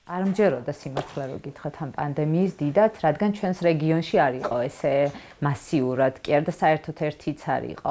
არ მჯეროდა სიმართლე რო გითხრათ ამ პანდემიის დიდად, რადგან ჩვენს რეგიონში არ იყო ესე მასიურად, კი არა და საერთოდ ერთიც არ იყო.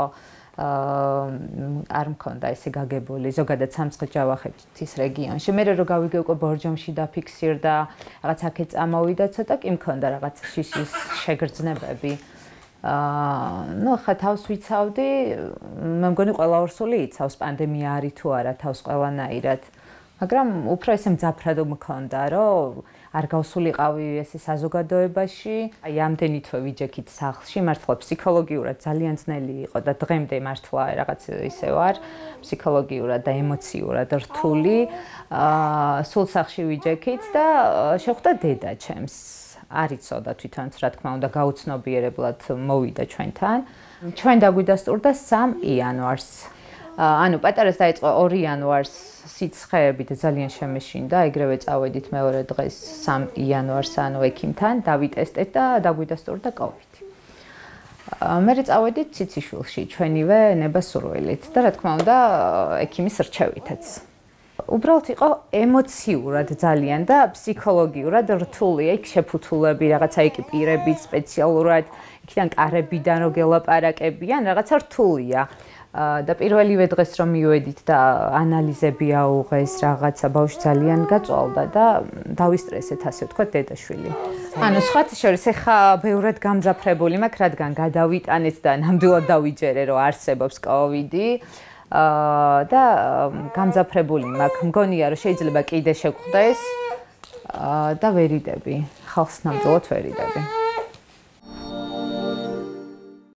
არ მქონდა ესე გაგებული, ზოგადად სამცხე-ჯავახეთის რეგიონში. მე რო გავიგე უკვე ბორჯომში დაფიქსირდა, რაღაც აქეთ წამოვიდა ცოტა, კი მქონდა რაღაც შიშის შეგრძნებები. ნუ ხა თავს ვიცავდი, მე მგონი ყველა ორსული იცავს პანდემია არის თუ არა თავს ყველანაირად. მაგრამ უფრო ესე მძაფრად მქონდა, რომ არ გავსულიყავი ესე საზოგადოებაში, აი ამდენი თვე ვიჯექით სახლში, მართლა ფსიქოლოგიურად ძალიან ძნელი იყო და დღემდე მართლა რაღაც ისე ვარ, ფსიქოლოგიურად და ემოციურად რთული. სულ სახლში ვიჯექით და შეხვდა დედა ჩემს. არ იცოდა თვითონც რა თქმა უნდა გაუცნობიერებლად მოვიდა ჩვენთან. ჩვენ დაგვიდასტურდა 3 იანვარს. ანუ პატარას დაიწყო 2 იანვარს სიცხეები და ძალიან შემეშინდა, ეგრევე წავედით მეორე დღეს 3 იანვარს ანუ ექიმთან, დავიტესტეთ და დაგვიდასტურდა კოვიდი. მე წავედით ციციშვილში, ჩვენივე ნებასურველით და რა თქმა უნდა ექიმის რჩევითაც. უბრალოდ იყო ემოციურად ძალიან და ფსიქოლოგიურად რთული, იქ შეფუთულები, რაღაცა იქ პირებით სპეციალურად, იქიდან კარებიდან რო გელაპარაკებიან, რაღაცა რთულია. და პირველივე დღეს რომ მივედით და ანალიზები აუღეს, რაღაცა ბავშვი ძალიან გაწვალდა და დავისტრესეთ, ასე ვთქვათ, დედაშვილი. ანუ სხვათა შორის ეხა ბევრად გამძაფრებული მაქვს, რადგან გადავიტანეთ და ნამდვილად დავიჯერე, რომ არსებობს კოვიდი. და გამძაფრებული მაქვს, მგონია რომ შეიძლება კიდე შეგხვდეს და ვერიდები, ხალხს ნამდვილად ვერიდები.